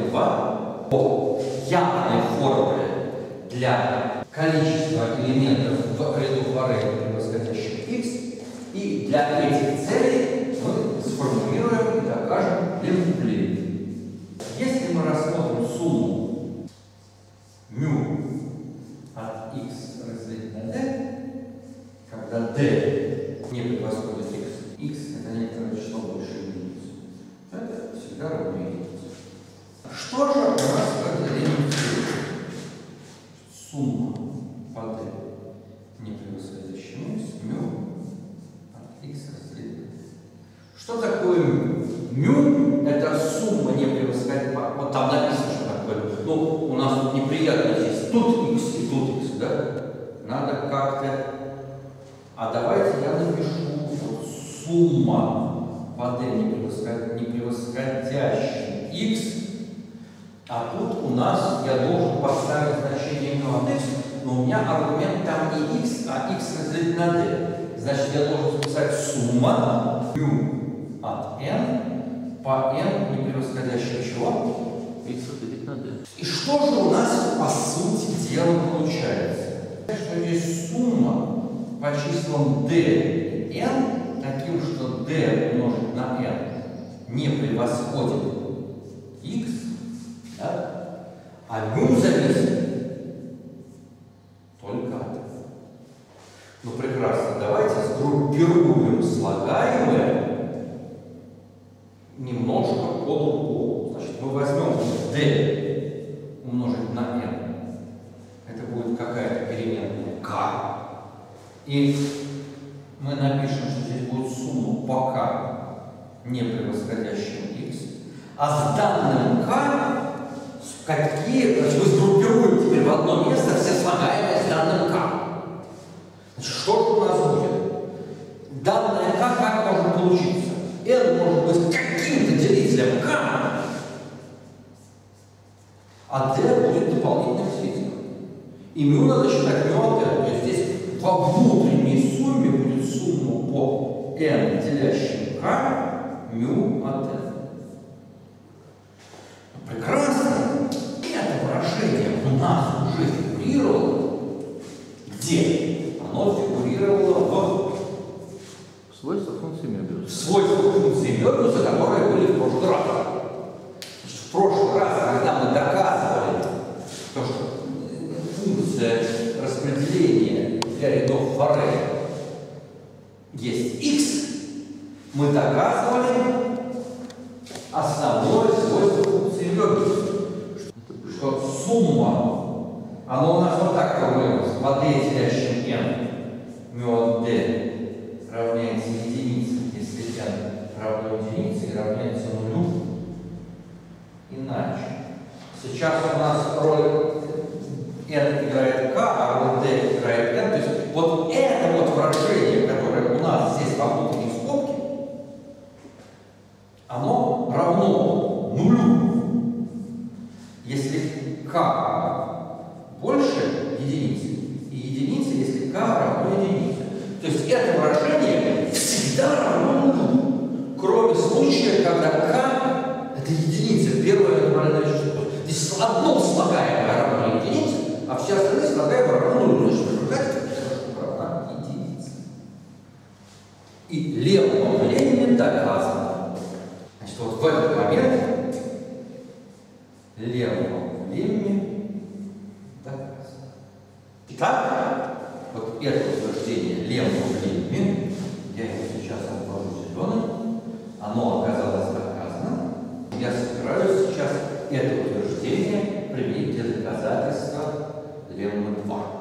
2 по явной формуле для количества элементов в ряду форы, превосходящих x, и для этих целей мы сформулируем и докажем лемму племени. Если мы рассмотрим сумму μ от x разделить на d, когда d не превосходит x это некоторое число больше единицы, это всегда равно единице. Что же у нас в определении сумма по d не превосходящая x μ от x разделить на d? Что такое μ? Это сумма не превосходящая. Вот там написано, что такое. Ну, у нас тут неприятно здесь. Тут x и тут x, да? Надо как-то. А давайте я напишу вот сумма по d не превосходящая x. А тут у нас я должен поставить значение μ от x, но у меня аргумент там не x, а x разделить на d. Значит, я должен записать сумма μ от n по n не превосходящего чего? X разделить на d. И что же у нас по сути дела получается? Что здесь сумма по числам d и n таким, что d умножить на n не превосходит x, да? А μ зависит только от этого. Ну прекрасно, давайте сгруппируем слагаемое немножко по-другому. Значит, мы возьмем d умножить на n. Это будет какая-то переменная k. И мы напишем, что здесь будет сумма по k, не превосходящая x. А с данным k какие, значит, мы сгруппируем теперь в одно место все слагаемые с данным k. Значит, что же у нас будет? Данное k как может получиться? n может быть каким-то делителем k, а d будет дополнительным делителем. И μ надо считать μ от n. То есть здесь во внутренней сумме будет сумма по n, делящим k, μ от n. Прекрасно. Это выражение у нас уже фигурировало. Где? Оно фигурировало В свойствах функции Мёбиуса. в свойствах функции Мёбиуса, которые были в прошлый раз. Значит, в прошлый раз, когда мы доказывали то, что функция распределения для рядов форе есть x, мы доказывали основное свойство функции Мёбиуса, что сумма, оно у нас вот так формулируется, по d делящим n, μ от d равняется единице, если n равно единице, и равняется нулю. Иначе. Сейчас у нас роль n играет k, а роль d играет n. То есть вот это вот выражение, которое у нас здесь во внутренней скобке, оно равно нулю, если k больше единицы, и единица, если k равно единице. То есть это выражение всегда равно нулю, кроме случая, когда k это единица, первое натуральное число. Здесь одно слагаемое равно единице, а все остальные слагаемые равно нулю. Значит, результат равна единице. И лемма племени доказано. Значит, вот в этот момент лемма племени доказано. Итак, вот это утверждение лемма племени, я его сейчас отложу зеленым, оно оказалось доказано. Я собираюсь сейчас это утверждение применить для доказательства леммы 2.